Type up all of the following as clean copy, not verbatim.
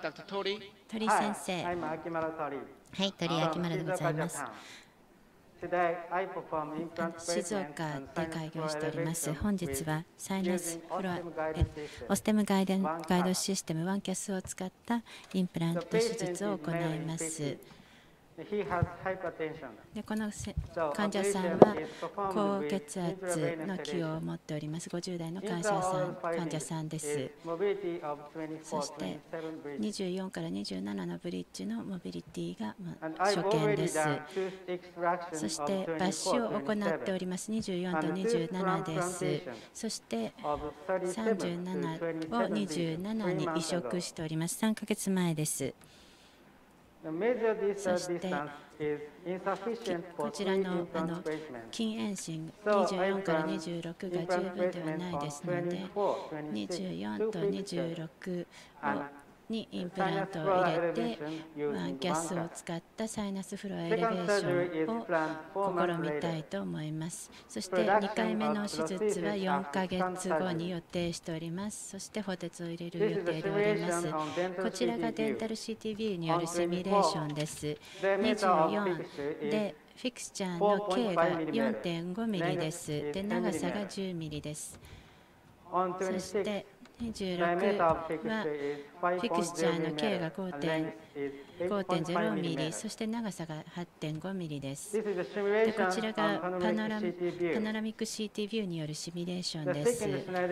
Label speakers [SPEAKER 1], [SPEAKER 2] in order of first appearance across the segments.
[SPEAKER 1] 鳥先生。はい、鳥秋丸でございます。静岡で開業しております。本日はサイナスフロアオステムガイドシステムワンキャスを使ったインプラント手術を行います。でこの患者さんは高血圧の気を持っております。50代の患者さんです。そして24から27のブリッジのモビリティが初見です。そして抜歯を行っております。24と27です。そして37を27に移植しております。3ヶ月前です。そしてこちらの筋遠心24から26が十分ではないですので、24と26にインプラントを入れてワンキャスを使ったサイナスフロアエレベーションを試みたいと思います。そして2回目の手術は4ヶ月後に予定しております。そして補鉄を入れる予定でおります。こちらがデンタル CTV によるシミュレーションです。24でフィクスチャーの径が 4.5 ミリです。で長さが10ミリです。そして26はフィクスチャーの径が 5.0 ミリ、そして長さが 8.5 ミリです。でこちらがパノラミック CT ビューによるシミュレーションです。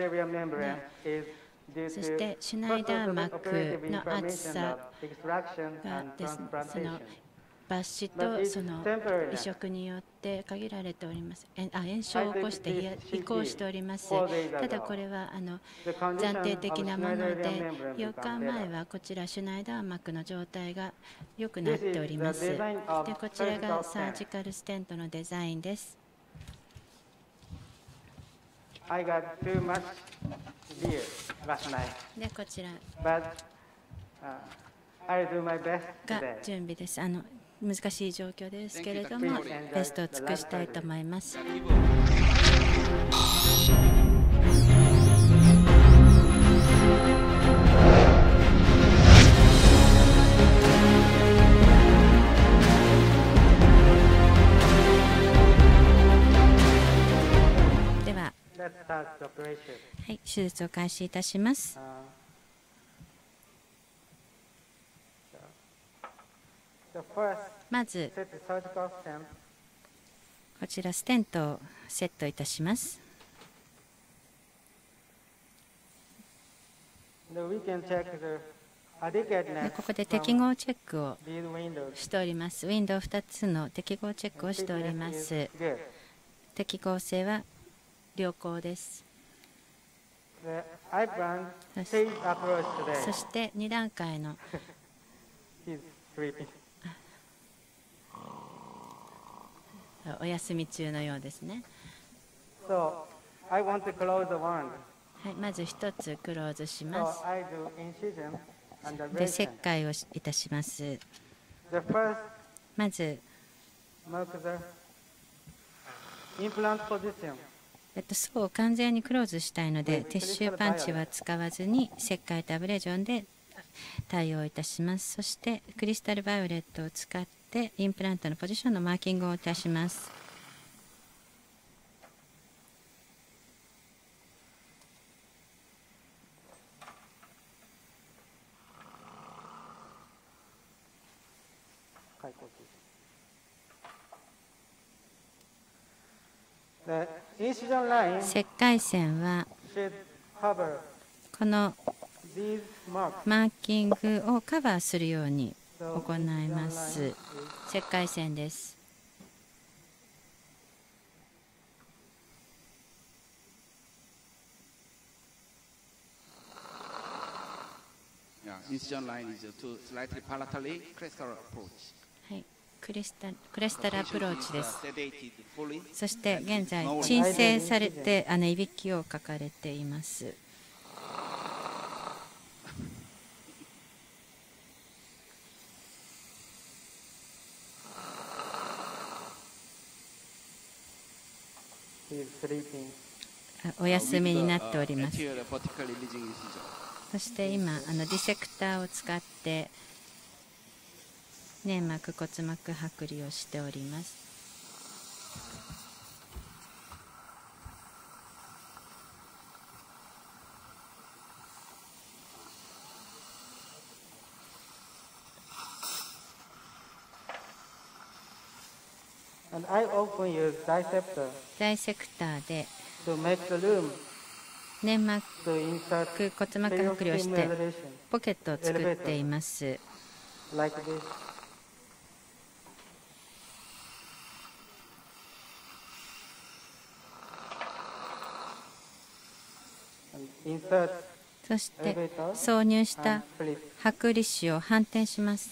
[SPEAKER 1] そしてシュナイダー膜の厚さがですね、その抜歯とその移植によって限られております。炎症を起こして移行しております。ただこれは暫定的なもので、4日前はこちらシュナイダー膜の状態が良くなっております。でこちらがサージカルステントのデザインです。でこちらが準備です。難しい状況ですけれども、ベストを尽くしたいと思います。では、はい、手術を開始いたします。まずこちらステントをセットいたします。ここで適合チェックをしております。ウィンドウ2つの適合チェックをしております。適合性は良好です。そして2段階のお休み中のようですね。はい、まず一つクローズします。で、切開をいたします。まず、層を完全にクローズしたいので、ティッシュパンチは使わずに切開とアブレージョンで対応いたします。そしてクリスタルバイオレットを使ってインプラントのポジションのマーキングをいたします。切開線はこのマーキングをカバーするように行います。切開線です。はい、クレスタルアプローチです。そして現在鎮静されていびきをかかれています。お休みになっております。 そして今ディセクターを使って粘膜骨膜剥離をしております。ダイセクターで粘膜骨膜剥離をしてポケットを作っています。そして挿入した剥離紙を反転します。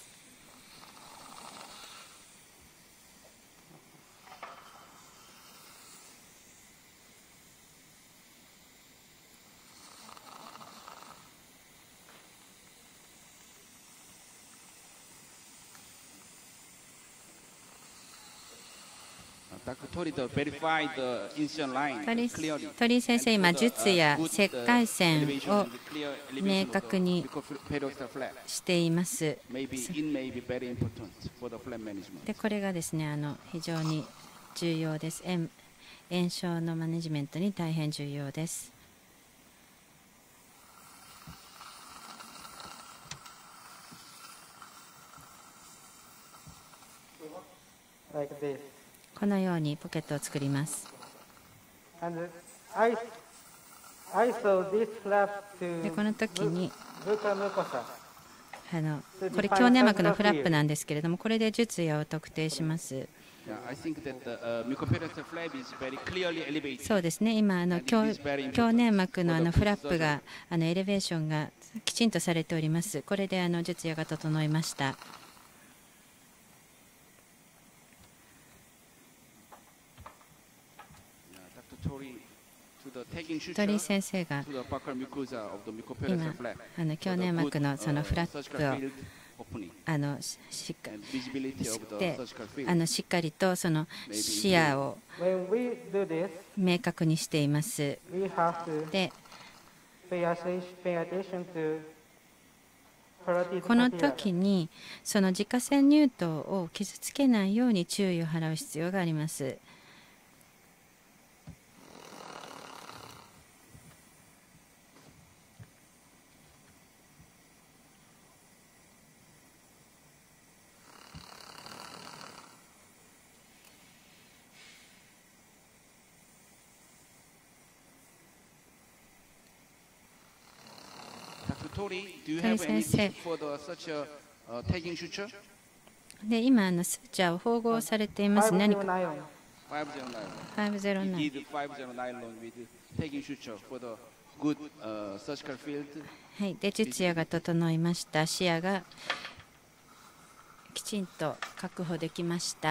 [SPEAKER 1] 鳥先生、今、術や切開線を明確にしています。で、これがですね、非常に重要です。炎症のマネジメントに大変重要です。このようにポケットを作ります。で、この時にこれ強粘膜のフラップなんですけれども、これで術野を特定します。そうですね、今強粘膜のフラップがエレベーションがきちんとされております。これで術野が整いました。鳥先生が今強粘膜のそのフラップをしっかりとその視野を明確にしています。で、この時にその自家腺乳頭を傷つけないように注意を払う必要があります。鳥先生で、今スーチャーを縫合されています。何か509はい、で術野が整いました。視野がきちんと確保できました。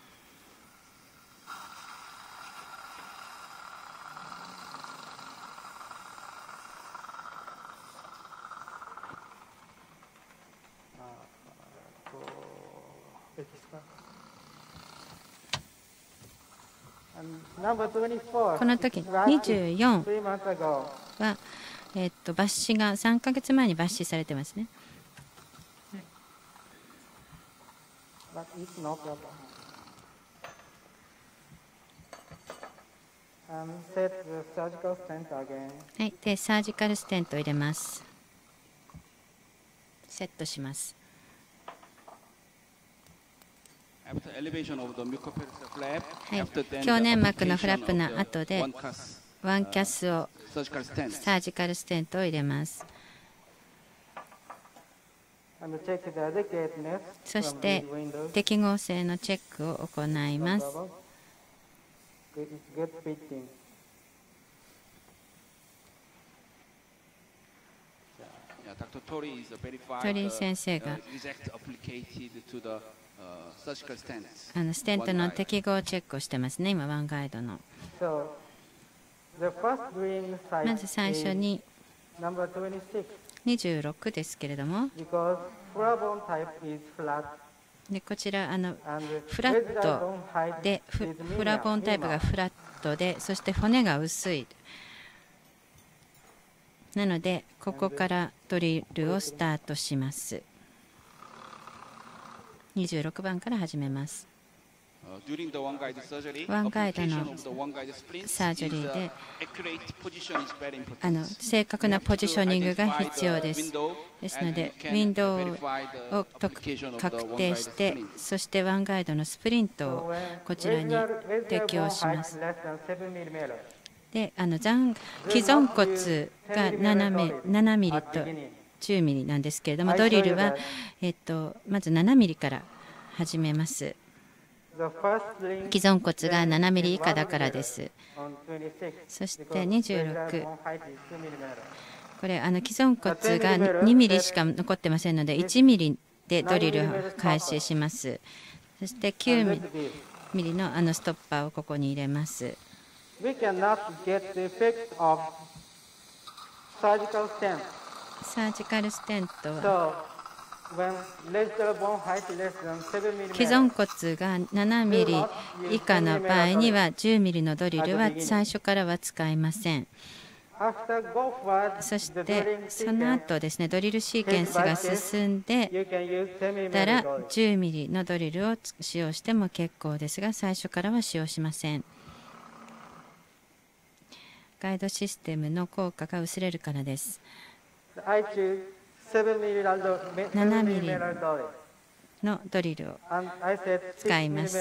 [SPEAKER 1] この時24は、抜歯が3ヶ月前に抜歯されてますね。はい、でサージカルステントを入れます。セットします。はい、強粘膜のフラップの後でワンキャスをサージカルステントを入れます。そして適合性のチェックを行います。鳥先生がステントの適合チェックをしてますね、今、ワンガイドの。まず最初に26ですけれども、でこちらフラットでフラボンタイプがフラットで、そして骨が薄い。 なのでここからドリルをスタートします。26番から始めます。ワンガイドのサージュリーで正確なポジショニングが必要です。ですのでウィンドウを確定して、そしてワンガイドのスプリントをこちらに適用します。で既存骨が7ミリと10ミリなんですけれども、ドリルは、まず7ミリから始めます。既存骨が7ミリ以下だからです。そして26、これ既存骨が2ミリしか残ってませんので1ミリでドリルを開始します。そして9ミリのストッパーをここに入れます。サージカルステントは既存骨が7ミリ以下の場合には10ミリのドリルは最初からは使えません。そしてその後ですね、ドリルシーケンスが進んでたら10ミリのドリルを使用しても結構ですが、最初からは使用しません。ガイドシステムの効果が薄れるからです。7ミリのドリルを使います。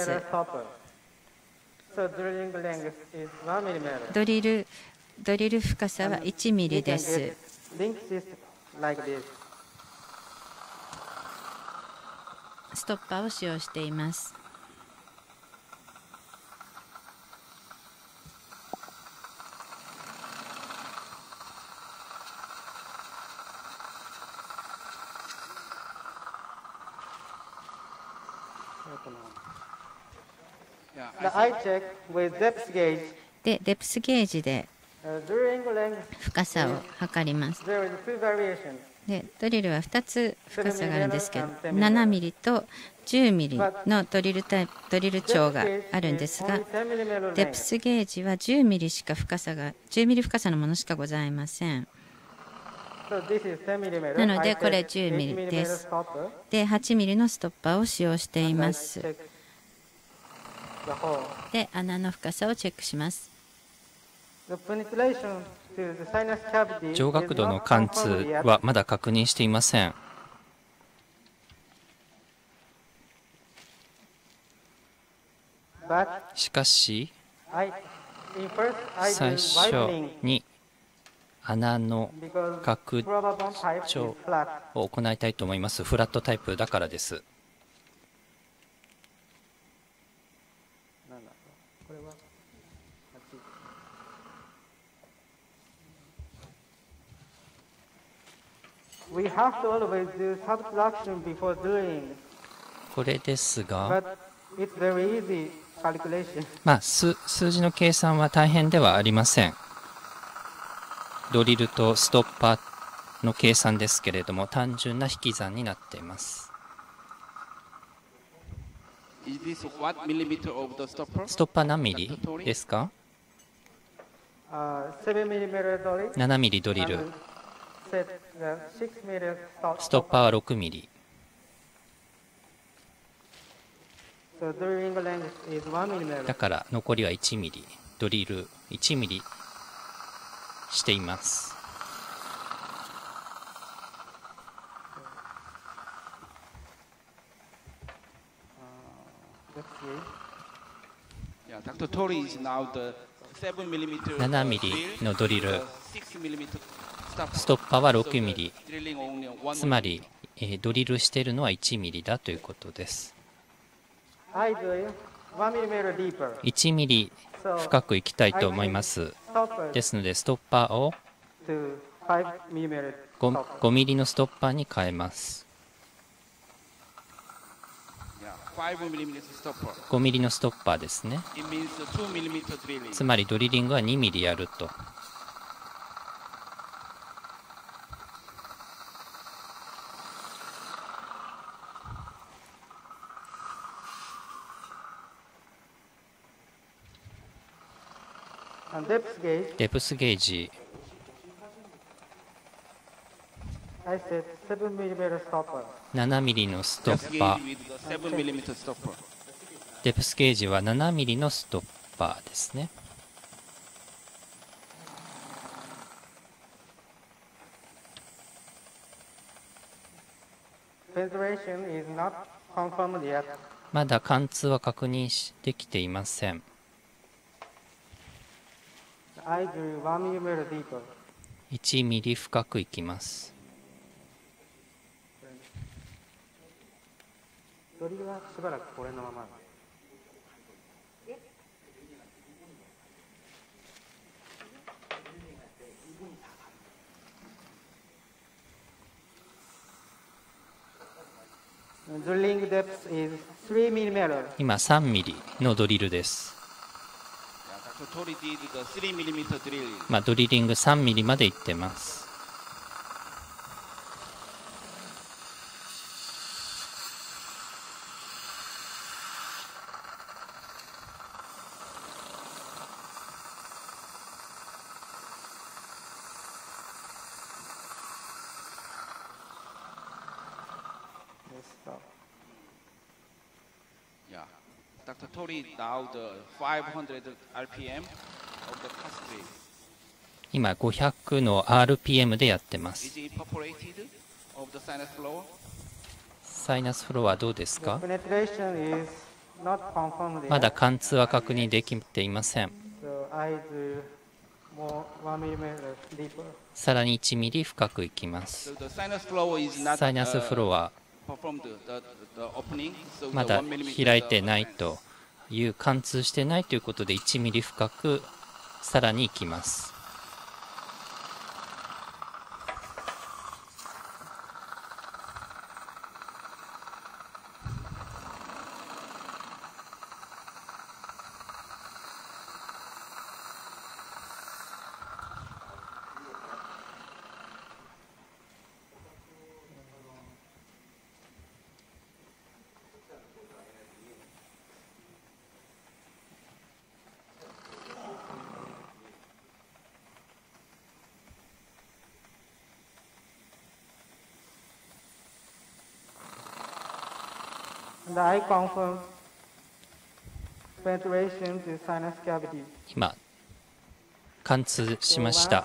[SPEAKER 1] ドリル深さは1ミリです。ストッパーを使用しています。で、デプスゲージで深さを測ります。で、ドリルは2つ深さがあるんですけど、7ミリと10ミリのドリル長があるんですが、デプスゲージは10ミリ深さのものしかございません。なのでこれ10ミリです。で、8ミリのストッパーを使用しています。で、穴の深さをチェックします。
[SPEAKER 2] 上顎度の貫通はまだ確認していません。しかし、最初に穴の拡張を行いたいと思います。フラットタイプだからです。これですが、数字の計算は大変ではありません。ドリルとストッパーの計算ですけれども、単純な引き算になっています。ストッパー何ミリですか？7ミリドリル。ストッパーは6ミリ。だから残りは1ミリ。ドリル1ミリしています。7ミリのドリル、ストッパーは6ミリ、つまり、ドリルしているのは1ミリだということです。1ミリ深くいきたいと思います。ですのでストッパーを5ミリのストッパーに変えます。5ミリのストッパーですね。つまりドリリングは2ミリやると。デプスゲージ 7ミリのストッパー。デプスゲージは7ミリのストッパーですね。まだ貫通は確認できていません。1ミリ深くいきます。
[SPEAKER 3] ドリルはしばらくこれのまま。
[SPEAKER 2] 今3ミリのドリルです。ドリリング3ミリまでいってます。
[SPEAKER 4] Dr. Tori now the 500 RPM of the cascade.
[SPEAKER 2] 今500の RPM でやってます。
[SPEAKER 4] Is it perforated of the sinus floor?
[SPEAKER 2] サイナスフロアはどうですか？
[SPEAKER 3] Penetration is not confirmed
[SPEAKER 2] まだ
[SPEAKER 3] yet.
[SPEAKER 2] 貫通は確認できていません。
[SPEAKER 3] So I do more 1 millimeter deeper.
[SPEAKER 2] さらに1ミリ深くいきます。
[SPEAKER 4] So the sinus floor is not
[SPEAKER 2] サイナスフロア
[SPEAKER 4] performed the opening. So
[SPEAKER 2] ま
[SPEAKER 4] the
[SPEAKER 2] だ
[SPEAKER 4] 1 millimeter
[SPEAKER 2] 開いてないという貫通してないということで1ミリ深くさらにいきます。
[SPEAKER 3] And I confirm penetration to sinus cavity.
[SPEAKER 2] 今貫通しました。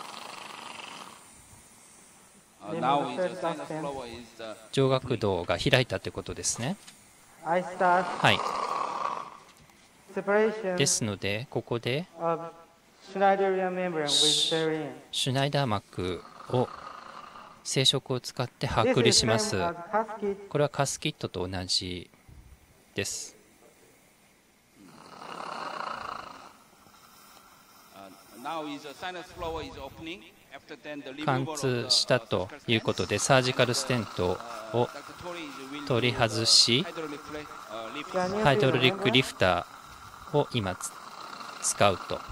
[SPEAKER 4] now is the sinus floor is the
[SPEAKER 2] 上顎道が開いたということですね。
[SPEAKER 3] I start
[SPEAKER 2] はい。
[SPEAKER 3] separation
[SPEAKER 2] ですのでここで
[SPEAKER 3] of Schneiderian membrane with serine.
[SPEAKER 2] シュナイダー膜を生殖を使って剥
[SPEAKER 3] This
[SPEAKER 2] 離
[SPEAKER 3] is
[SPEAKER 2] しま
[SPEAKER 3] same
[SPEAKER 2] す。
[SPEAKER 3] as casket.
[SPEAKER 2] これはカスキットと同じです。
[SPEAKER 4] now is the sinus floor is opening. After then the
[SPEAKER 2] 貫
[SPEAKER 4] removal
[SPEAKER 2] 通
[SPEAKER 4] of
[SPEAKER 2] したということでサージカルステントを
[SPEAKER 4] Dr. Tori is will
[SPEAKER 2] 取り外し
[SPEAKER 4] lift
[SPEAKER 2] ハイドロリックリフターを今使うと。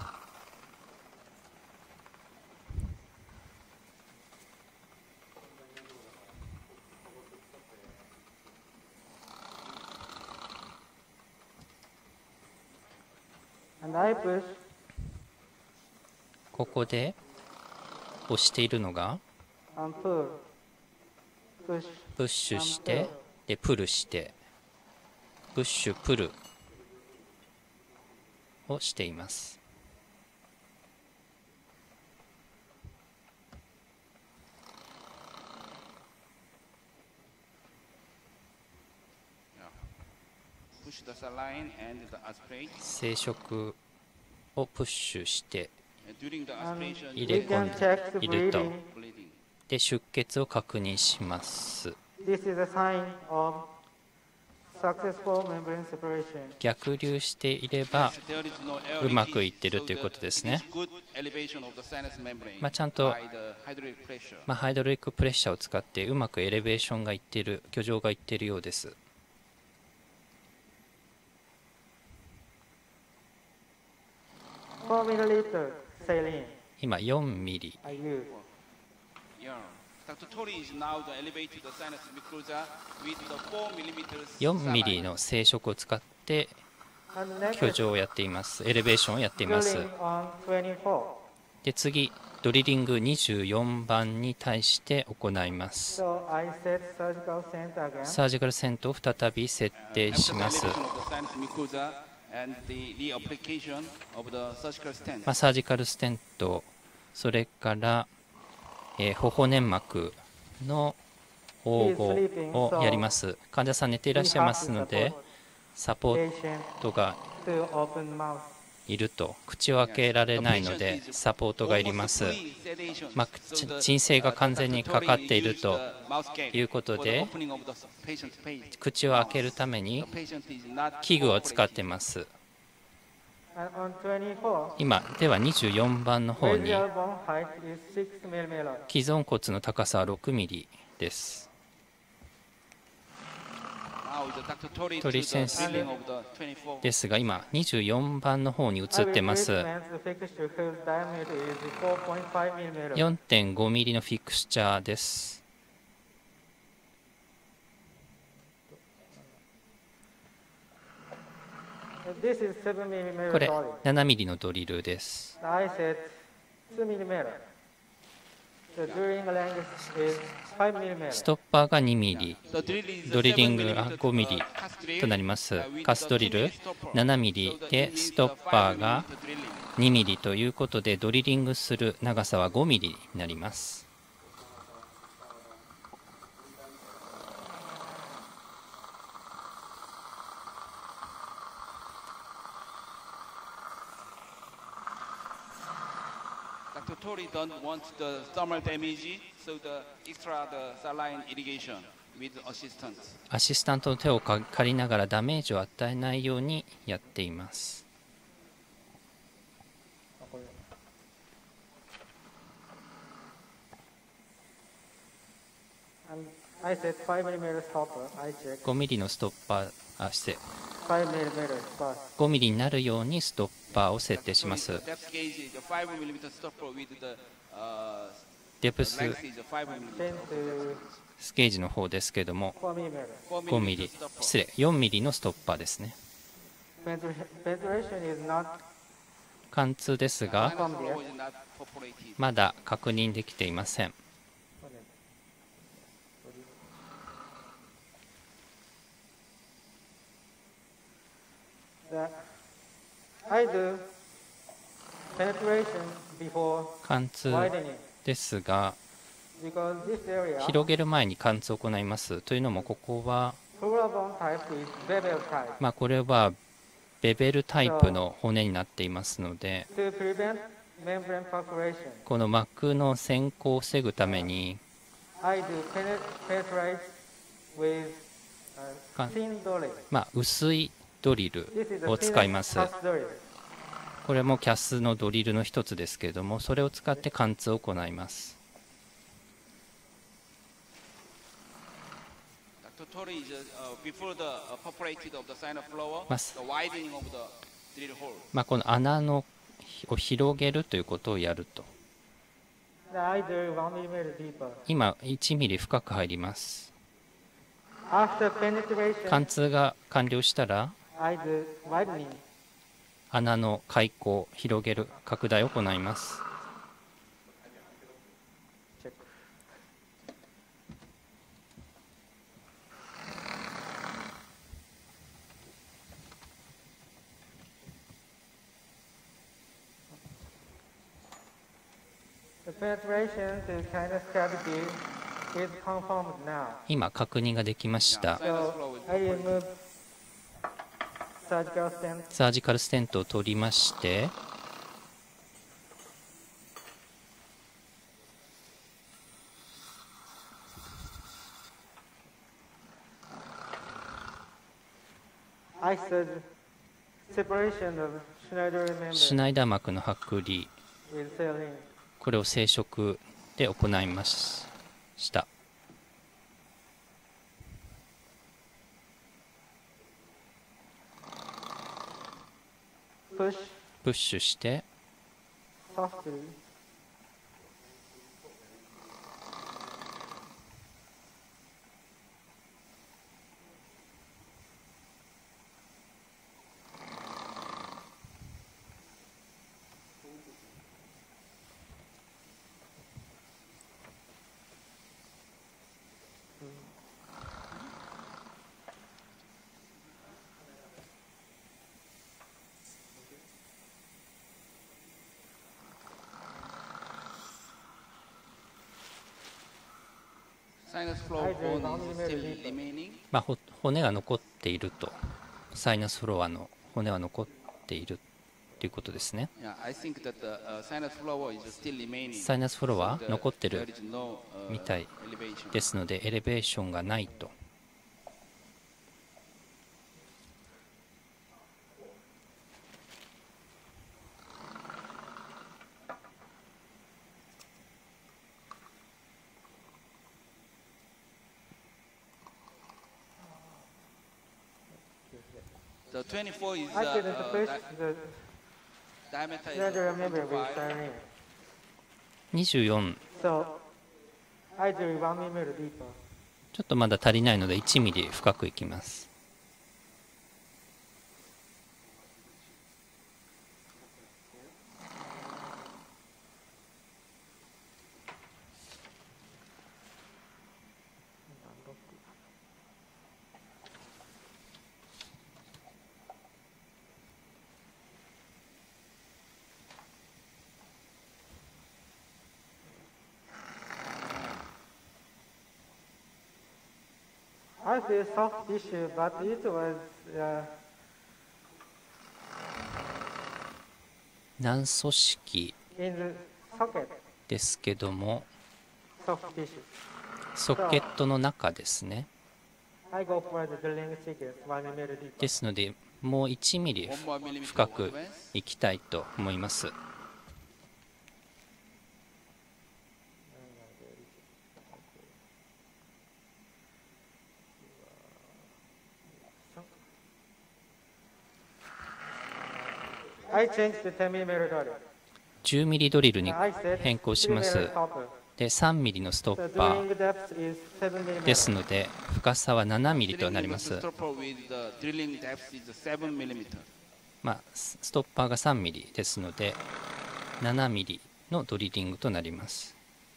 [SPEAKER 3] And I push
[SPEAKER 2] ここで押しているのが
[SPEAKER 3] and pull. Push.
[SPEAKER 2] プッシュしてでプルしてプッシュプルをしています。
[SPEAKER 4] push the saline and the aspirate.
[SPEAKER 2] 生殖をプッシュして
[SPEAKER 4] During the
[SPEAKER 3] And
[SPEAKER 4] aspiration,
[SPEAKER 2] 入れ
[SPEAKER 3] we
[SPEAKER 2] 込ん
[SPEAKER 3] can
[SPEAKER 2] で
[SPEAKER 3] check the
[SPEAKER 2] いると
[SPEAKER 3] bleeding.
[SPEAKER 4] bleeding.
[SPEAKER 2] で出血を確認します。
[SPEAKER 3] This is a sign of successful membrane separation.
[SPEAKER 2] 逆流していれば
[SPEAKER 4] There is no air
[SPEAKER 2] うまく
[SPEAKER 4] leakage,
[SPEAKER 2] いってるということですね。
[SPEAKER 4] so the- it is good elevation of the sinus membrane
[SPEAKER 2] ちゃんと
[SPEAKER 4] by the hydraulic pressure.
[SPEAKER 2] ハイドロリックプレッシャーを使ってうまくエレベーションがいっている居上がいっているようです。
[SPEAKER 3] 4 milliliter saline.
[SPEAKER 2] 今4ミリ
[SPEAKER 3] I use.
[SPEAKER 4] Yeah. Dr. Tori is now the elevated the sinus mucosa with the 4 millimeters
[SPEAKER 2] 4ミリ
[SPEAKER 4] saline.
[SPEAKER 2] の生殖を使って
[SPEAKER 3] And next
[SPEAKER 2] 居
[SPEAKER 3] is
[SPEAKER 2] 上をやっています。エレベーションをやっています。
[SPEAKER 3] drilling on 24.
[SPEAKER 2] で次ドリリング24番に対して行います。
[SPEAKER 3] So I set surgical center again.
[SPEAKER 2] サージカルセントを再び設定します。
[SPEAKER 4] After the elevation of the sinus mucosa and the reapplication of the surgical stent.
[SPEAKER 2] サージカルステント、それから、頬粘膜の縫合をやります。患者さん寝ていらっしゃいますので、サポー
[SPEAKER 3] Patient
[SPEAKER 2] トが
[SPEAKER 3] to open mouth.
[SPEAKER 2] いると口を開けられないのでサポートがいります。鎮静が完全にかかっているということで口を開けるために器具を使っています。
[SPEAKER 3] And on 24,
[SPEAKER 2] 今では24番の方に
[SPEAKER 3] radial bone height is 6 millimeter.
[SPEAKER 2] 既存骨の高さは6ミリです。トリ先生ですが今24番の方に移ってます。
[SPEAKER 3] Replacement fixture whose diameter is 4.5 millimeter.
[SPEAKER 2] 4.5 ミリのフィクスチャーです。
[SPEAKER 3] This is 7 millimeter
[SPEAKER 2] これ
[SPEAKER 3] solid.
[SPEAKER 2] 7ミリのドリルです。
[SPEAKER 3] I set 2 millimeter. The drilling length is 5 millimeter.
[SPEAKER 2] ストッパーが2ミリ、ドリリングが5ミリとなります。カスドリル7ミリでストッパーが2ミリということでドリリングする長さは5ミリになります。
[SPEAKER 4] Dr. Tori don't want the thermal damage, so the extra the saline irrigation with assistance.
[SPEAKER 2] アシスタントの手を借りながらダメージを与えないようにやっています。
[SPEAKER 3] And I set 5 millimeter stopper. I check
[SPEAKER 2] 5ミリのストッパー、失礼、
[SPEAKER 3] 5 millimeter first.
[SPEAKER 2] 5ミリになるようにストッパーを設定します。
[SPEAKER 4] Depth gauge is the 5 millimeter stopper with the
[SPEAKER 2] デプス
[SPEAKER 4] length is 5 millimeter.
[SPEAKER 3] 10 to
[SPEAKER 2] スゲージの方ですけれども
[SPEAKER 3] 4 millimeter.
[SPEAKER 2] 5ミリ、失礼、4ミリのストッパーですね。
[SPEAKER 3] Ventilation is not
[SPEAKER 2] 貫通ですが
[SPEAKER 3] confirmed yet.
[SPEAKER 4] Flow is not perforated.
[SPEAKER 2] まだ確認できていません。
[SPEAKER 3] I do penetration before
[SPEAKER 2] 貫通
[SPEAKER 3] widening
[SPEAKER 2] ですが
[SPEAKER 3] because this area
[SPEAKER 2] 広げる前に貫通を行います。というのもここは、
[SPEAKER 3] pleural bone type is bevel type.
[SPEAKER 2] これはベベルタイプの骨になっていますので
[SPEAKER 3] To prevent membrane perforation,
[SPEAKER 2] この膜の先行を防ぐために
[SPEAKER 3] I do penetrate with
[SPEAKER 2] Can-
[SPEAKER 3] thin dolly.
[SPEAKER 2] 薄いドリル
[SPEAKER 3] This is
[SPEAKER 2] を
[SPEAKER 3] the
[SPEAKER 2] 使います。
[SPEAKER 3] thinnest cast drill.
[SPEAKER 2] これもキャスのドリルの一つですけれどもそれを使って貫通を行います。
[SPEAKER 4] Dr. Tori is before the perforated of the sinus floor,
[SPEAKER 2] Mas-
[SPEAKER 4] the widening of the drill hole.
[SPEAKER 2] この穴のを広げるということをやると
[SPEAKER 3] I do 1 millimeter deeper.
[SPEAKER 2] 今1ミリ深く入ります。
[SPEAKER 3] After penetration,
[SPEAKER 2] 貫通が完了したら
[SPEAKER 3] I do widening.
[SPEAKER 2] 穴の開口広げる拡大を行います。
[SPEAKER 3] Check. The penetration to sinus cavity is confirmed now.
[SPEAKER 2] 今確認ができました。
[SPEAKER 3] So I remove surgical stent.
[SPEAKER 2] サージカルステントを取りまして
[SPEAKER 3] I said separation of Schneider
[SPEAKER 2] シュ
[SPEAKER 3] membrane
[SPEAKER 2] ナイダー膜の剥離
[SPEAKER 3] with saline.
[SPEAKER 2] これを生殖で行いました。
[SPEAKER 3] Push
[SPEAKER 2] プッシュして
[SPEAKER 3] softly.
[SPEAKER 2] 骨が残っていると、サイナスフロアの骨は残っているということですね。サイナスフロア残ってるみたいですので、エレベーションがないと。
[SPEAKER 4] The 24 is
[SPEAKER 3] Actually, the first, the
[SPEAKER 4] diameter is
[SPEAKER 3] larger member will start in.
[SPEAKER 2] 24、
[SPEAKER 3] So, I do 1 mm deeper.
[SPEAKER 2] ちょっとまだ足りないので1ミリ深くいきます。
[SPEAKER 3] I feel soft tissue, but it was
[SPEAKER 2] 軟組織
[SPEAKER 3] in the socket,
[SPEAKER 2] ですけども、
[SPEAKER 3] soft tissue.
[SPEAKER 2] ソケットの中ですね。
[SPEAKER 3] I go for the drilling sequence 1 mm deeper.
[SPEAKER 2] ですので、もう1ミリ深くいきたいと思います。
[SPEAKER 3] I changed the 10 mm drill.
[SPEAKER 2] 10ミリドリルに
[SPEAKER 3] I said
[SPEAKER 2] 変更し
[SPEAKER 3] 3 mm
[SPEAKER 2] ます。
[SPEAKER 3] stopper.
[SPEAKER 2] で、3ミリのスト
[SPEAKER 3] The
[SPEAKER 2] ッパ
[SPEAKER 3] drilling depth is 7 mm.
[SPEAKER 2] ーですので、深さは7ミリとなります。 ストッパーが3ミリですので、7ミリのドリリングとなります。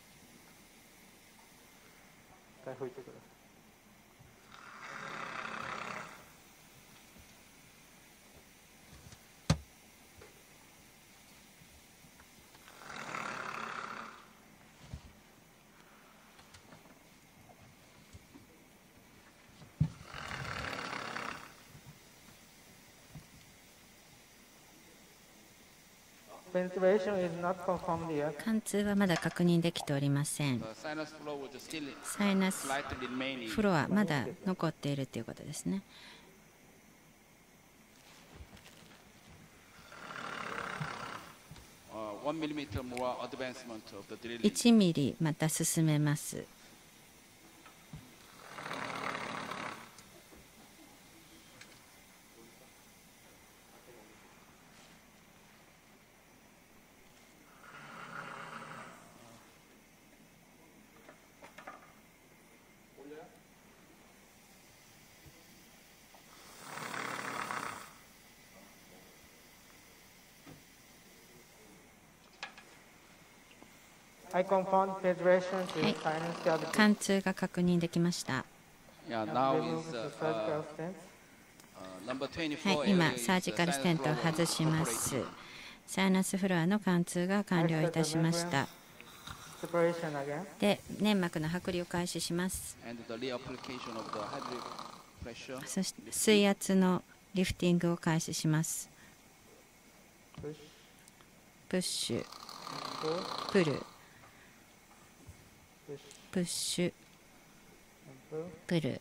[SPEAKER 3] 拭いてください。Ventilation is not confirmed yet.
[SPEAKER 1] 貫通はまだ確認できておりません。サイナスフロアまだ残っているということですね。1ミリまた進めます。
[SPEAKER 3] I confirmed penetration to
[SPEAKER 1] はい
[SPEAKER 3] sinus cavity.
[SPEAKER 1] 貫通が確認できました。
[SPEAKER 4] Yeah,
[SPEAKER 3] And
[SPEAKER 4] now
[SPEAKER 3] remove
[SPEAKER 4] is
[SPEAKER 3] the surgical stent.
[SPEAKER 4] number 24.
[SPEAKER 1] はい、今サージカルステントを外します。サイナスフロアの貫通が完了いたしました。
[SPEAKER 3] Separation again.
[SPEAKER 1] で、粘膜の剥離を開始します。
[SPEAKER 4] And the reapplication of the hydraulic pressure.
[SPEAKER 1] そして水圧のリフティングを開始します。
[SPEAKER 3] Push.
[SPEAKER 1] プッシュ、
[SPEAKER 3] Pull.
[SPEAKER 1] プル、
[SPEAKER 3] Push.
[SPEAKER 1] プッシュ、
[SPEAKER 3] And pull.
[SPEAKER 1] プル。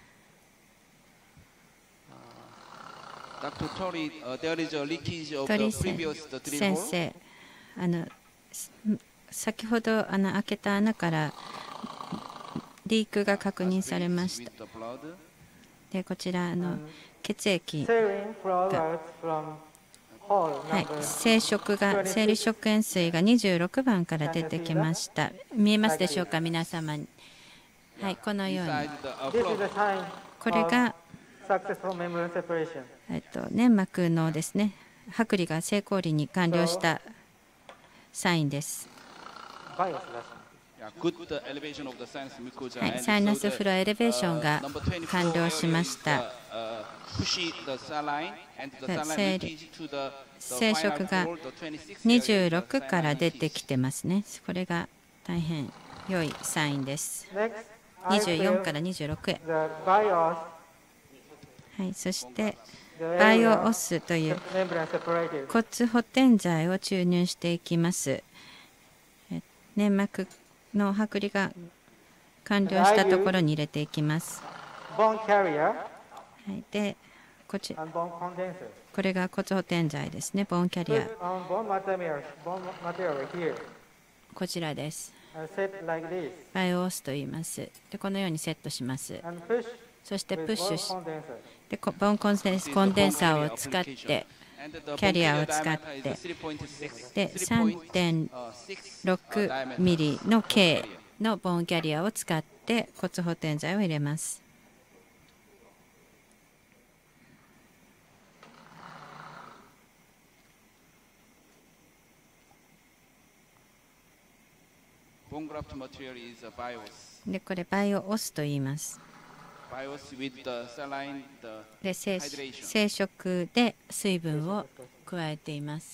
[SPEAKER 4] Dr. Tori, there is a leakage of
[SPEAKER 1] 鳥
[SPEAKER 4] the previous the drill
[SPEAKER 1] 先
[SPEAKER 4] hole.
[SPEAKER 1] 生、先ほど開けた穴からリークが確認されました。
[SPEAKER 4] With the blood.
[SPEAKER 1] で、こちら血液、
[SPEAKER 3] Saline flow out from hole
[SPEAKER 1] はい、
[SPEAKER 3] number
[SPEAKER 1] 生理食塩水が26番から出てきました。見えますでしょうか、皆様に。はい、このように、
[SPEAKER 4] Inside the
[SPEAKER 3] This is
[SPEAKER 4] flow.
[SPEAKER 3] a sign
[SPEAKER 1] これが
[SPEAKER 3] successful membrane separation.
[SPEAKER 1] 粘膜のですね、剥離が成功裏に完了したサインです。
[SPEAKER 3] Bias rush.
[SPEAKER 4] Yeah, good elevation of the sinus mucosa.
[SPEAKER 1] はい、
[SPEAKER 4] And
[SPEAKER 1] サイナ
[SPEAKER 4] so
[SPEAKER 1] ス
[SPEAKER 4] the,
[SPEAKER 1] フロアエレベーションが
[SPEAKER 4] number 24
[SPEAKER 1] 完了しました。
[SPEAKER 4] area is, push the saline and the
[SPEAKER 1] で
[SPEAKER 4] saline leakage to the
[SPEAKER 1] 生殖
[SPEAKER 4] final
[SPEAKER 1] が
[SPEAKER 4] hole, the 26 area is the
[SPEAKER 1] 26 から
[SPEAKER 4] saline
[SPEAKER 1] 出て
[SPEAKER 4] leakage.
[SPEAKER 1] きてますね。これが大変良いサインです。
[SPEAKER 3] Next,
[SPEAKER 1] 24から26へ。
[SPEAKER 3] the BIOS
[SPEAKER 1] はい、そしてバイオオスという
[SPEAKER 3] membrane separated.
[SPEAKER 1] 骨補填剤を注入していきます。粘膜の剥離が完了したところに入れていきます。
[SPEAKER 3] Bone carrier
[SPEAKER 1] はい、でこ
[SPEAKER 3] and bone condenser.
[SPEAKER 1] これが骨補填剤ですね。ボーンキャリア、
[SPEAKER 3] Put on bone material here
[SPEAKER 1] こちらです。
[SPEAKER 3] and set like this
[SPEAKER 1] バイオオスと言います。でこのようにセットします。
[SPEAKER 3] and push
[SPEAKER 1] そしてプ
[SPEAKER 3] with
[SPEAKER 1] ッシュ
[SPEAKER 3] bone
[SPEAKER 1] し
[SPEAKER 3] condenser.
[SPEAKER 1] でボーンコンデンサーを使ってキャリアを使ってで 3.6 ミリの径のボーンキャリアを使って骨補填剤を入れます。でこれバイオオスと言います。で生殖で水分を加えています。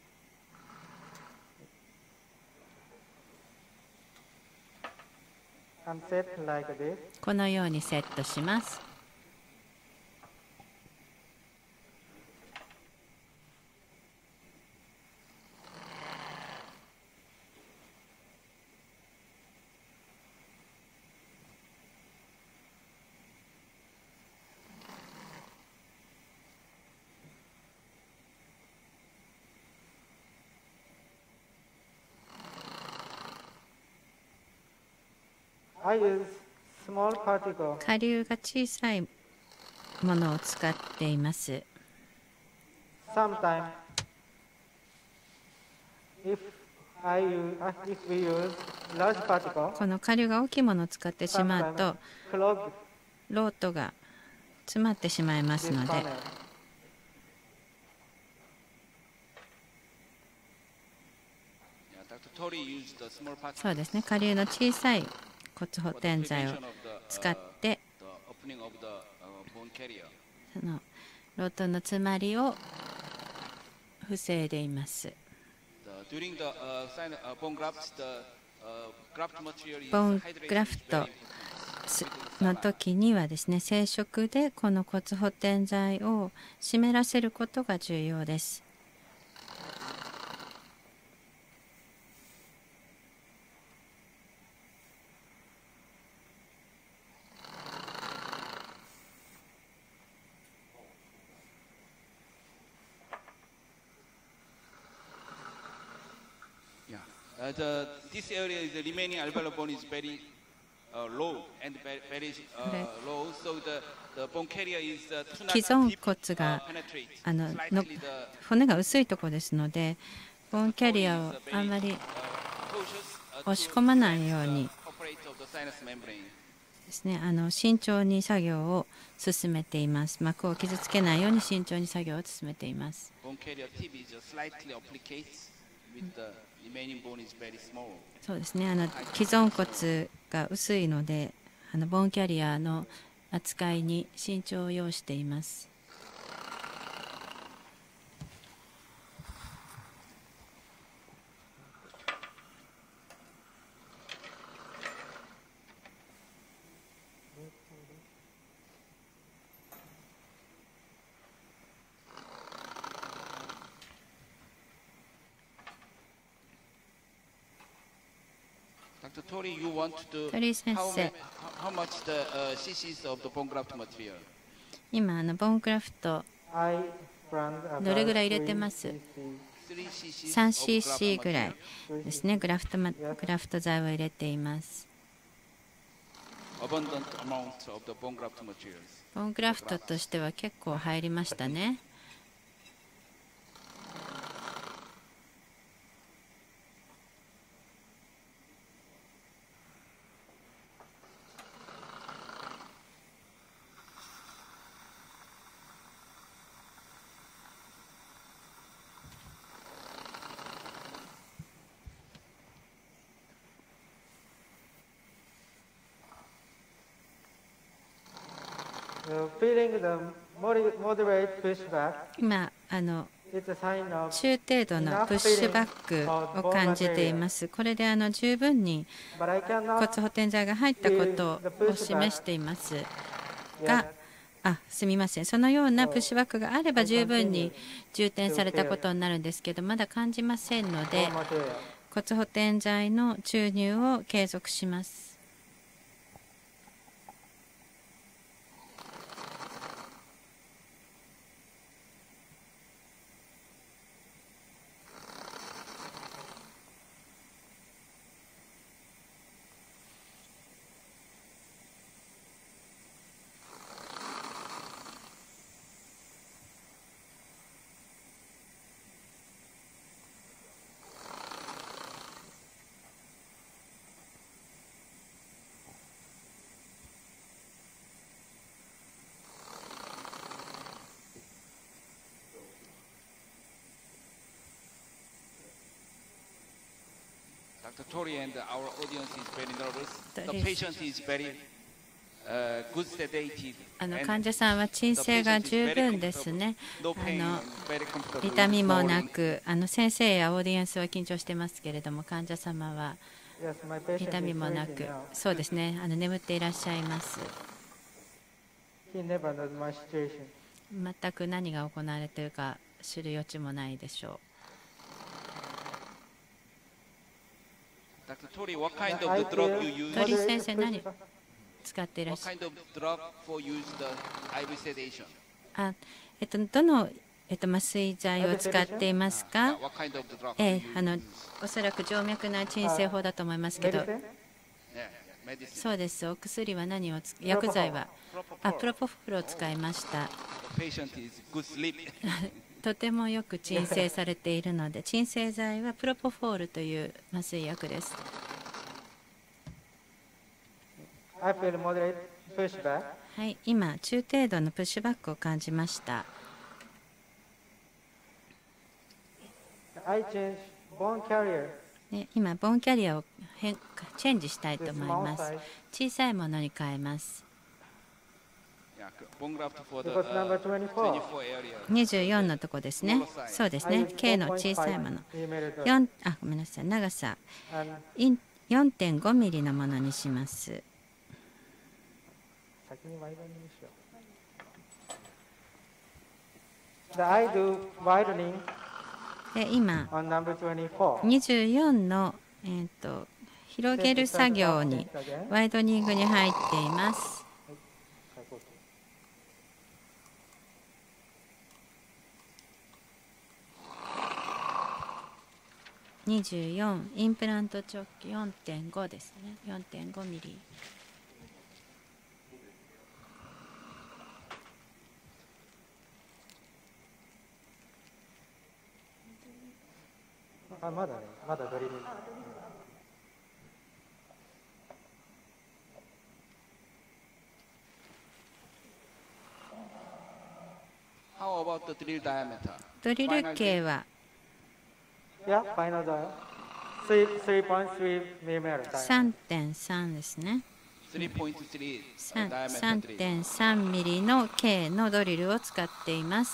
[SPEAKER 3] And set like this.
[SPEAKER 1] このようにセットします。
[SPEAKER 3] I use small particle
[SPEAKER 1] 顆粒が小さいものを使っています。
[SPEAKER 3] sometimes if we use large particle
[SPEAKER 1] この顆粒が大きいものを使ってしまうと
[SPEAKER 3] clog
[SPEAKER 1] ロートが詰まってしまいますの
[SPEAKER 3] this
[SPEAKER 1] で
[SPEAKER 3] funnel.
[SPEAKER 1] そうですね、顆粒の小さい骨補填剤を使ってそのロートの詰まりを防いでいます。ボーングラフトの時にはですね、生殖でこの骨補填剤を湿らせることが重要です。
[SPEAKER 4] This area is the remaining alveolar bone is very low and very low, so the bone carrier is
[SPEAKER 1] 既存骨が骨が薄いところですので、ボーンキャリアをあんまり押し込まないようにですね、慎重に作業を進めています。膜を傷つけないように慎重に作業を進めています。そうですね、既存骨が薄いのでボーンキャリアの扱いに慎重を要しています。鳥居先生、今ボーングラフトどれぐらい入れてます？ 3cc ぐらいですね。グラフト剤を入れています。ボーングラフトとしては結構入りましたね。
[SPEAKER 3] Feeling the moderate pushback.
[SPEAKER 1] 今中程度のプッシュバックを感じています。これで十分に骨補填剤が入ったことを示していますが、すみません、そのようなプッシュバックがあれば十分に充填されたことになるんですけど、まだ感じませんので骨補填剤の注入を継続します。
[SPEAKER 4] Dr. Tori and our audience is very nervous. The patient is very good sedated.
[SPEAKER 1] 患者さんは鎮静が十分ですね。痛みもなく、先生やオーディエンスは緊張してますけれども、患者様は痛みもなく、そうですね、眠っていらっしゃいます。全く何が行われているか知る余地もないでしょう。
[SPEAKER 4] 鳥先
[SPEAKER 1] 生、何使っていらっしゃる？どの麻酔剤を使っていますか？おそらく静脈内鎮静法だと思いますけど、そうです。お薬は何を薬剤はプロポフォールを使いました。とてもよく鎮静されているので、鎮静剤はプロポフォールという麻酔薬です。はい、今、中程度のプッシュバックを感じました。今、ボーンキャリアをチェンジしたいと思います。小さいものに変えます。24のとこですね。そうですね。K の小さいもの。ごめんなさい。長さ 4.5 ミリのものにします。今、24の、広げる作業にワイドニングに入っています。24、インプラント直径 4.5 ですね。4.5 ミリ。
[SPEAKER 3] まだドリル。
[SPEAKER 1] ドリル径は3.3 ですね。3.3 ミリの径のドリルを使っています。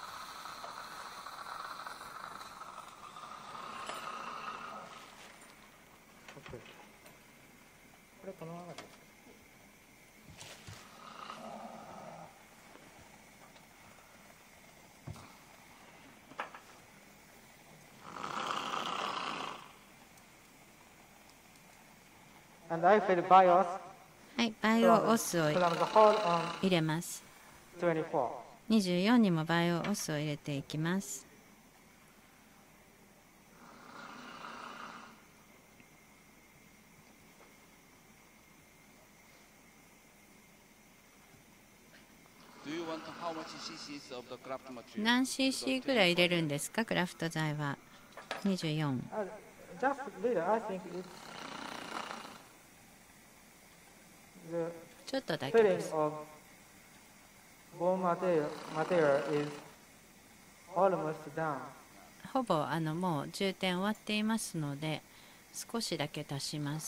[SPEAKER 1] はい、バイオオスを入れます。24にもバイオオスを入れていきます。何 cc ぐらい入れるんですか、クラフト剤は。24。ちょっとだけです。ほぼもう充填終わっていますので、少しだけ足します。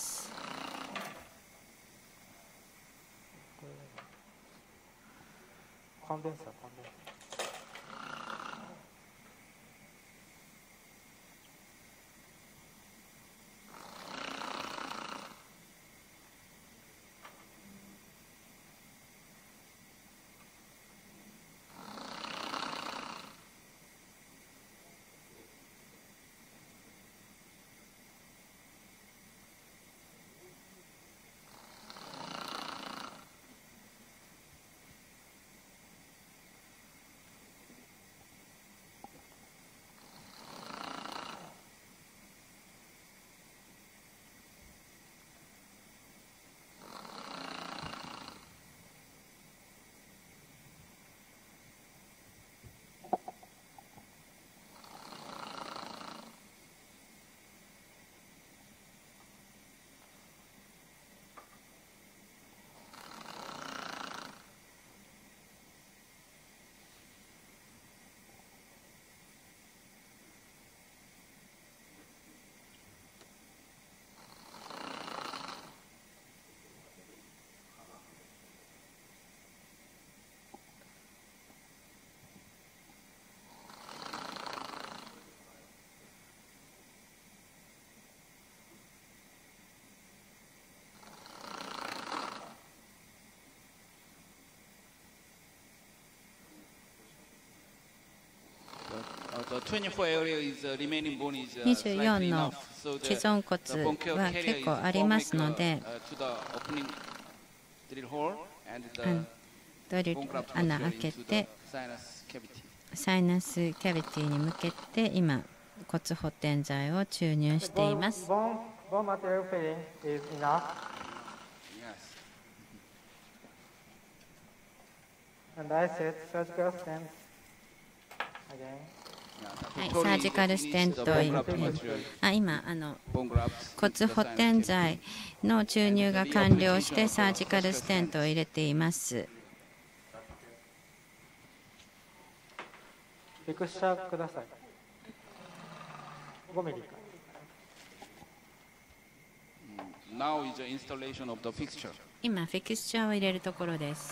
[SPEAKER 1] 24の既存骨は結構ありますので、ドリル穴開けてサイナスキャビティに向けて今骨補填剤を注入しています。はい、サージカルステントを今骨補填剤の注入が完了してサージカルステントを入れています。
[SPEAKER 3] フィクスチャーください。5ミリか。
[SPEAKER 1] 今フィクスチャーを入れるところです。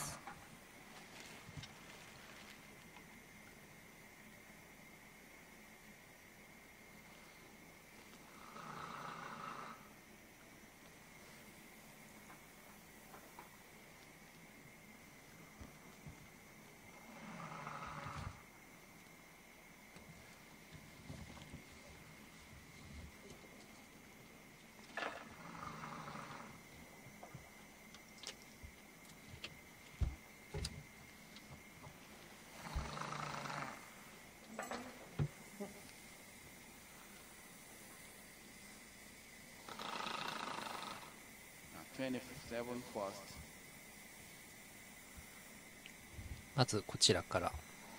[SPEAKER 2] まずこちらから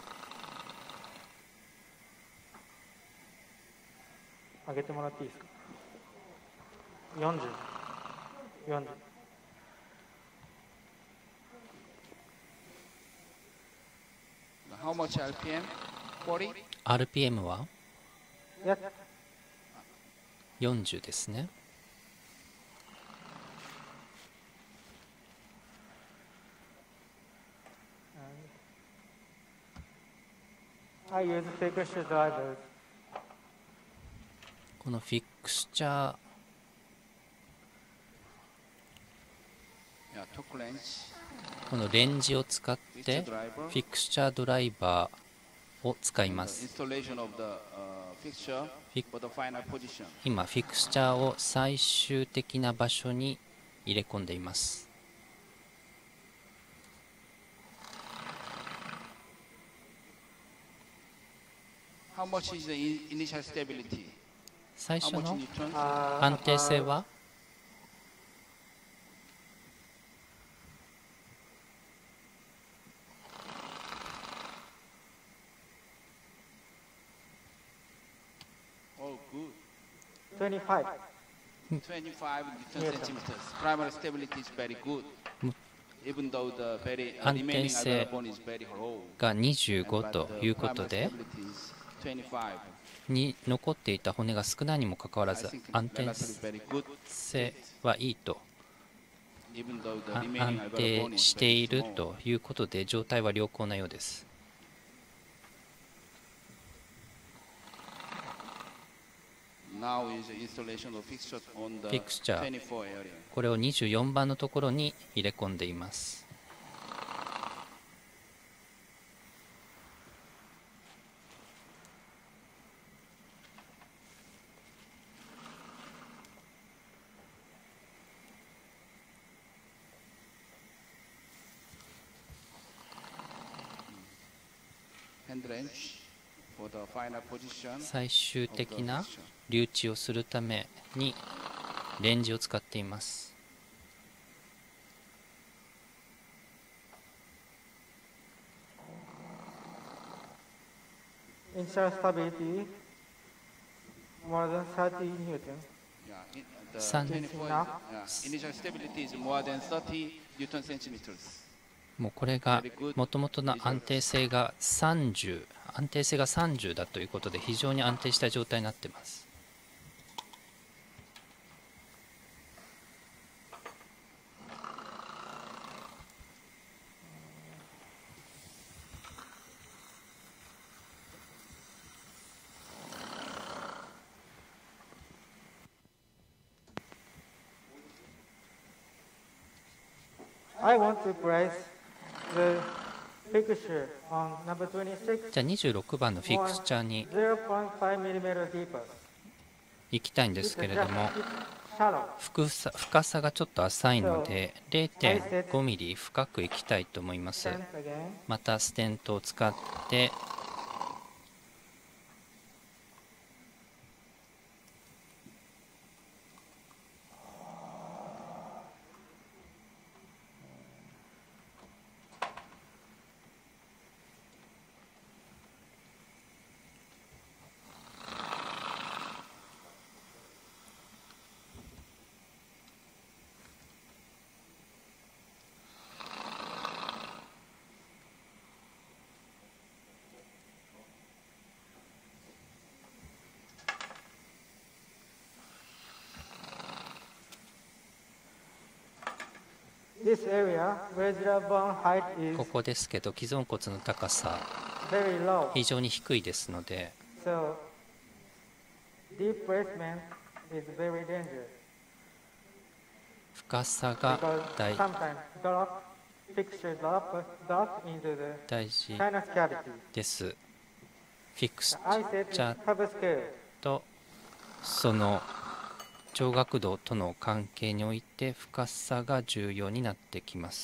[SPEAKER 3] 上げてもらっていいですか。40。
[SPEAKER 4] How much RPM? 40?
[SPEAKER 2] RPM は
[SPEAKER 3] や
[SPEAKER 2] 40ですね。
[SPEAKER 3] I use fixture drivers.
[SPEAKER 2] このフィクスチャーこのレンジを使ってフィクスチャードライバーを使います。今フィクスチャーを最終的な場所に入れ込んでいます。最初の安定性は
[SPEAKER 3] 25.
[SPEAKER 2] 安定性が25ということでに残っていた骨が少ないにもかかわらず安定性はいいと安定しているということで状態は良好なようです。フィクスチャーこれを24番のところに入れ込んでいます。最終的な留置をするためにレンジを使っています。
[SPEAKER 3] Initial stability more than 30 Newton.
[SPEAKER 2] もうこれがもともとの安定性が30だということで非常に安定した状態になっています。
[SPEAKER 3] I want to place the fixture on number 26,
[SPEAKER 2] じゃあ26番のフィクスチャーに
[SPEAKER 3] 0.5 millimeter deeper.
[SPEAKER 2] 行きたいんですけれども、
[SPEAKER 3] Shallow.
[SPEAKER 2] 深さがちょっと浅いので 0.5 ミリ深く行きたいと思います。
[SPEAKER 3] Tense again.
[SPEAKER 2] またステントを使って、
[SPEAKER 3] This area, residual bone height is
[SPEAKER 2] ここですけど既存骨の高さ
[SPEAKER 3] very low.
[SPEAKER 2] 非常に低いですので、
[SPEAKER 3] So, deep placement is very dangerous
[SPEAKER 2] 深さが
[SPEAKER 3] because
[SPEAKER 2] 大
[SPEAKER 3] sometimes fixture drop into the
[SPEAKER 2] 大事
[SPEAKER 3] sinus cavity.
[SPEAKER 2] です。フィクス
[SPEAKER 3] I said
[SPEAKER 2] チャー
[SPEAKER 3] cover scale.
[SPEAKER 2] とその聴覚度との関係において深さが重要になってきます。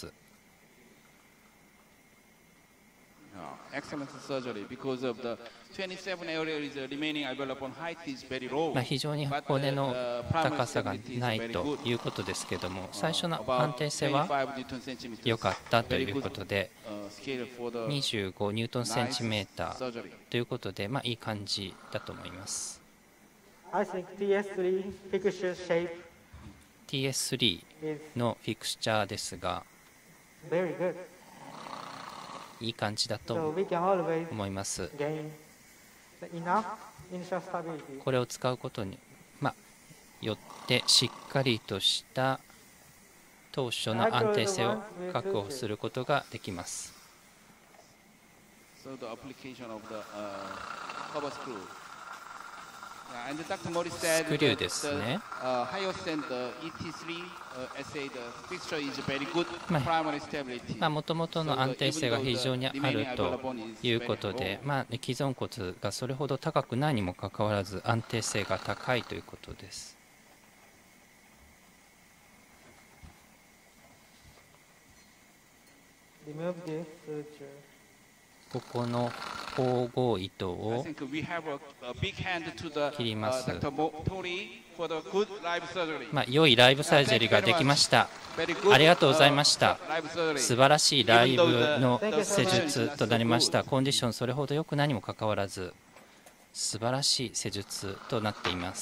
[SPEAKER 4] Excellent surgery because of the 27 area is remaining alveolar bone height is very low.
[SPEAKER 2] 非常に骨の高さがないということですけども、最初の安定性は良かったということで、25ニュートンセンチメーターということで、いい感じだと思います。
[SPEAKER 3] I think TS3 fixture shape
[SPEAKER 2] TS3
[SPEAKER 3] is
[SPEAKER 2] のフィクスチャーですが、
[SPEAKER 3] very good.
[SPEAKER 2] いい感じだ
[SPEAKER 3] So
[SPEAKER 2] と
[SPEAKER 3] we can always
[SPEAKER 2] 思います。
[SPEAKER 3] gain the enough initial stability.
[SPEAKER 2] これを使うことによってしっかりとした当初の安定性を確保することができます。
[SPEAKER 4] So the application of the cover screw. And Dr. Mori said
[SPEAKER 2] スクリューですね。
[SPEAKER 4] highest and the ET3 SA the fixture is very good primary stability.
[SPEAKER 2] もともとの安定性が非常にあるということで、既存骨がそれほど高くないにもかかわらず安定性が高いということです。
[SPEAKER 3] Remove this suture.
[SPEAKER 2] ここの縫合糸
[SPEAKER 4] I
[SPEAKER 2] を
[SPEAKER 4] think we have a big hand to the
[SPEAKER 2] 切ります。
[SPEAKER 4] Dr. Tori for the good live surgery.
[SPEAKER 2] 良いライブサージェリーができました。
[SPEAKER 4] Very good,
[SPEAKER 2] ありがとうございました。
[SPEAKER 4] live surgery.
[SPEAKER 2] 素晴らしいライブの施術となりました。コンディションそれほど良くないにもかかわらず素晴らしい施術となっています。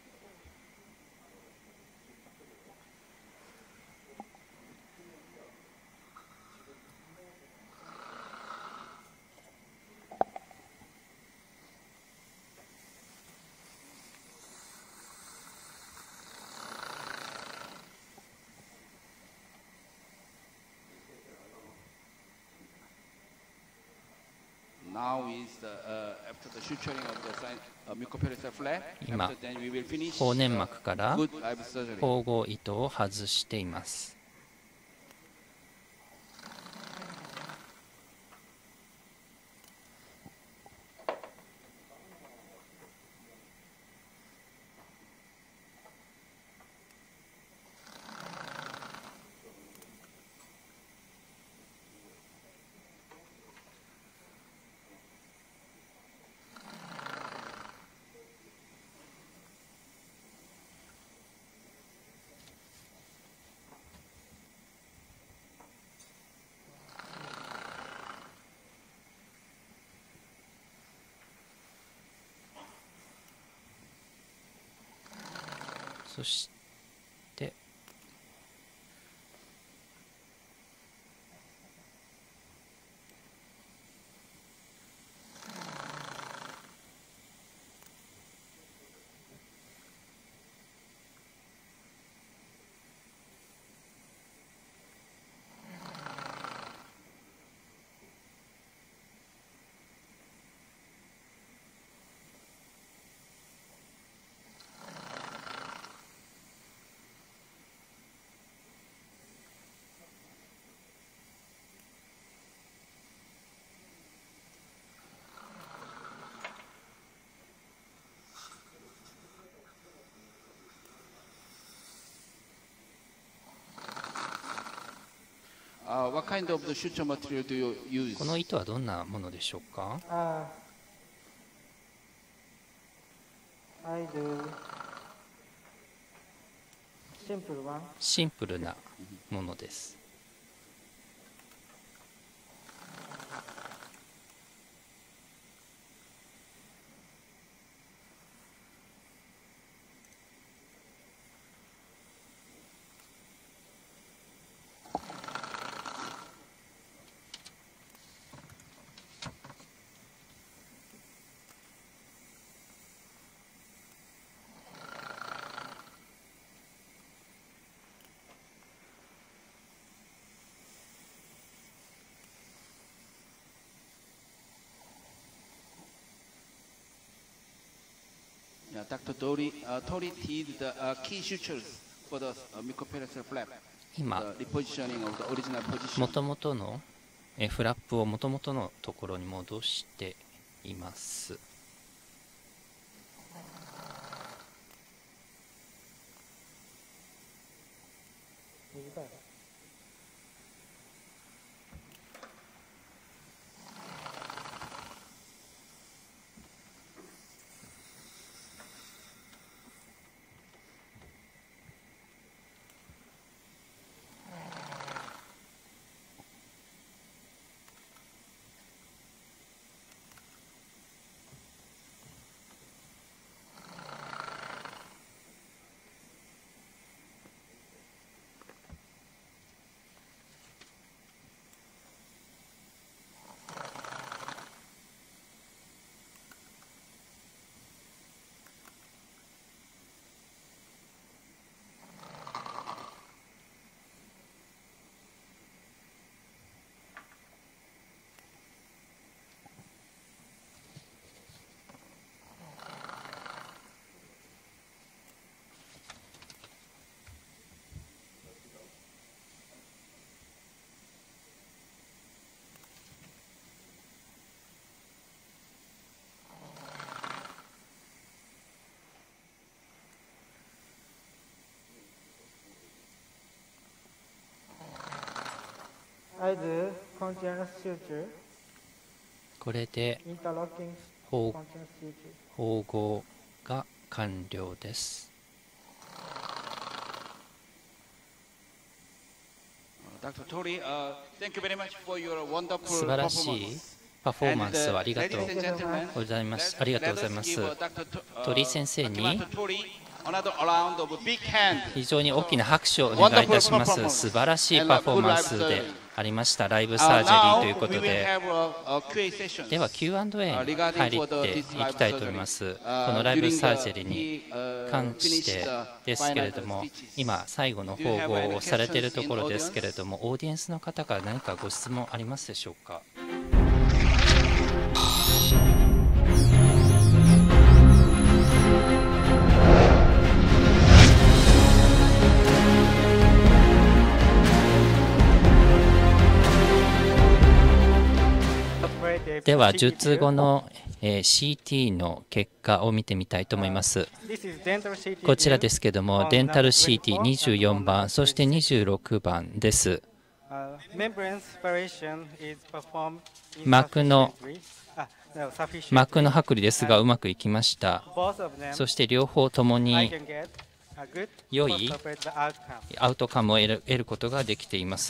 [SPEAKER 4] Now is the after the suturing of the mucopellular flap.
[SPEAKER 2] 今
[SPEAKER 4] After then we will finish
[SPEAKER 2] 後粘膜から
[SPEAKER 4] good live surgery.
[SPEAKER 2] 縫合糸を外しています。 そして
[SPEAKER 4] what kind of the suture material do you use?
[SPEAKER 2] この糸はどんなものでしょうか？
[SPEAKER 3] I do simple one.
[SPEAKER 2] シンプルなものです。
[SPEAKER 4] Dr. Tori did the key sutures for the microperitoneal flap.
[SPEAKER 2] 今、
[SPEAKER 4] The repositioning of the original position.
[SPEAKER 2] もともとのフラップをもともとのところに戻しています。
[SPEAKER 3] I do continuous suture,
[SPEAKER 2] これで
[SPEAKER 3] interlocking
[SPEAKER 2] 縫
[SPEAKER 3] continuous suture.
[SPEAKER 2] 縫合が完了です。
[SPEAKER 4] Dr. Tori, thank you very much for your wonderful
[SPEAKER 2] 素晴らしい
[SPEAKER 4] performance.
[SPEAKER 2] パフォーマン
[SPEAKER 4] And,
[SPEAKER 2] スをありがとう
[SPEAKER 4] ladies and gentlemen,
[SPEAKER 2] ございます。ありがとうございます。 鳥先生に
[SPEAKER 4] Dr. Tori, another round of big hand.
[SPEAKER 2] 非常に大きな拍手をお願いいたします。素晴らしいパフォーマンスでありました。ライブサージェリーということで。では Q&A に入っていきたいと思います。このライブサージェリーに関してですけれども、今最後の縫合をされているところですけれども、オーディエンスの方から何かご質問ありますでしょうか？では術後のCT の結果を見てみたいと思います。こちらですけども、デンタル CT24 番、そして26番です。膜の剥離ですがうまくいきました。そして両方ともに良いアウトカムを得ることができています。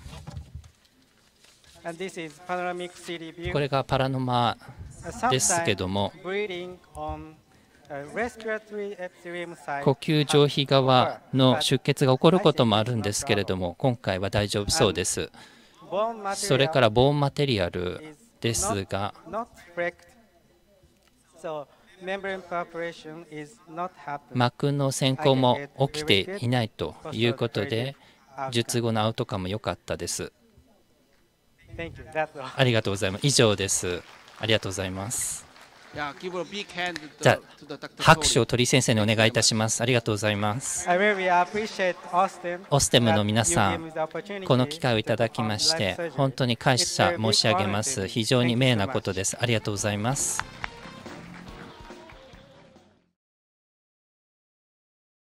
[SPEAKER 2] これがパラノマですけども、呼吸上皮側の出血が起こることもあるんですけれども、今回は大丈夫そうです。それからボーンマテリアルですが、膜の選考も起きていないということで、術後のアウトカムも良かったです。ありがとうございます。以上です。ありがとうございます。じゃあ、拍手を鳥先生にお願いいたします。ありがとうございます。オステムの皆さん、この機会をいただきまして、本当に感謝申し上げます。非常に名なことです。ありがとうございます。